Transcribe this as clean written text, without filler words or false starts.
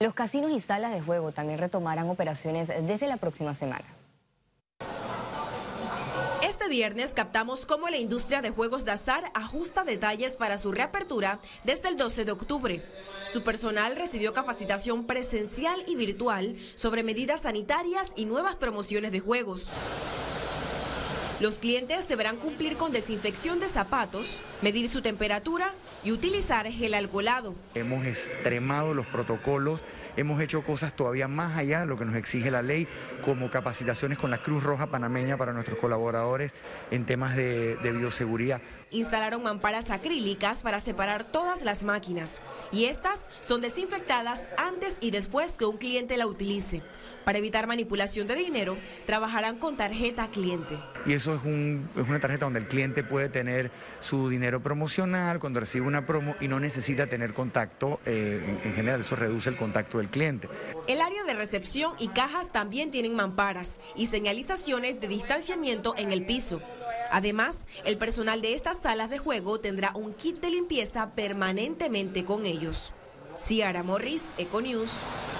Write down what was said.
Los casinos y salas de juego también retomarán operaciones desde la próxima semana. Este viernes captamos cómo la industria de juegos de azar ajusta detalles para su reapertura desde el 12 de octubre. Su personal recibió capacitación presencial y virtual sobre medidas sanitarias y nuevas promociones de juegos. Los clientes deberán cumplir con desinfección de zapatos, medir su temperatura y utilizar gel alcoholado. Hemos extremado los protocolos, hemos hecho cosas todavía más allá de lo que nos exige la ley, como capacitaciones con la Cruz Roja Panameña para nuestros colaboradores en temas de bioseguridad. Instalaron mamparas acrílicas para separar todas las máquinas y estas son desinfectadas antes y después que un cliente la utilice. Para evitar manipulación de dinero, trabajarán con tarjeta cliente. Y eso es una tarjeta donde el cliente puede tener su dinero promocional cuando recibe una promo y no necesita tener contacto. En general, eso reduce el contacto del cliente. El área de recepción y cajas también tienen mamparas y señalizaciones de distanciamiento en el piso. Además, el personal de estas salas de juego tendrá un kit de limpieza permanentemente con ellos. Ciara Morris, Econews.